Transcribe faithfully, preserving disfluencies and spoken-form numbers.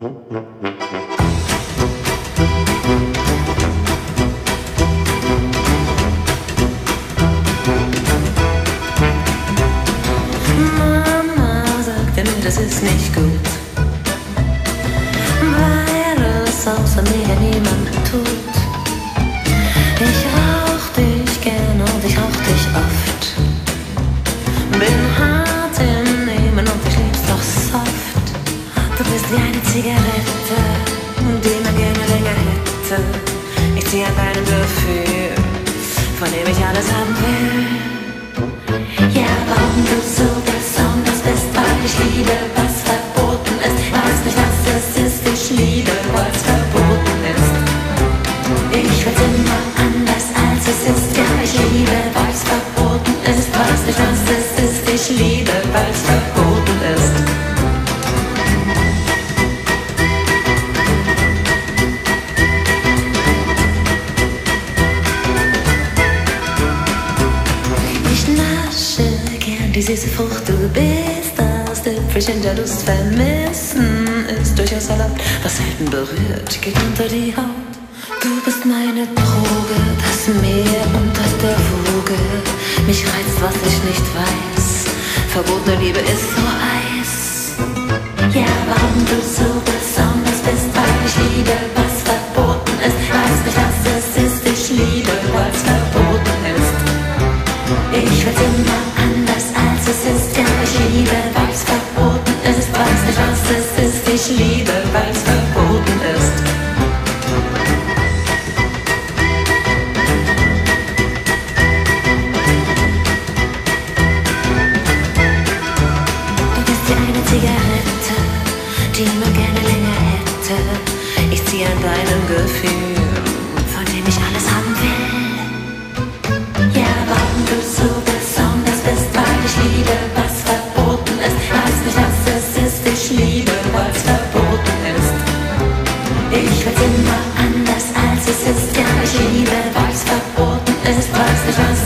Mama sagte mir, das ist nicht gut, weil es außer mir niemand tut. Ich rauch dich gern und ich rauch dich oft. Bin hart im Nehmen und ich lieb's doch soft. Du bist wie eine Zigarette, die man gerne länger hätte. Ich zieh an deinem Gefühl, von dem ich alles haben will. Ja, warum du so besonders bist, weil ich liebe, was verboten ist. Weiß nicht, was es ist, ich liebe, was verboten ist. Ich will's immer anders, als es ist. Ja, ich liebe, weil's verboten ist. Weiß nicht, was es ist, ich liebe, weil's verboten ist. Ich nasche gern die süße Frucht, du bist das Tüpfelchen der Lust. Vermissen ist durchaus erlaubt, was selten berührt, geht unter die Haut. Du bist meine Droge, das Meer unter der Woge. Mich reizt, was ich nicht weiß. Verbotene Liebe ist so heiß. Ja, warum du so besonders bist, weil ich liebe, was verboten ist. Weiß nicht, was es ist, ich liebe, weil's verboten ist. Ich will's immer anders, als es ist. Ja, ich liebe, weil's verboten ist. Weiß nicht, was es ist, ich liebe, weil's verboten ist. Zigarette, die man gerne länger hätte. Ich zieh an deinem Gefühl, von dem ich alles haben will. Ja, warum du so besonders bist, weil ich liebe, was verboten ist. Weiß nicht, was es ist, ich liebe, weil's verboten ist. Ich will's immer anders, als es ist. Ja, ich liebe, weil's verboten ist. Weiß nicht, was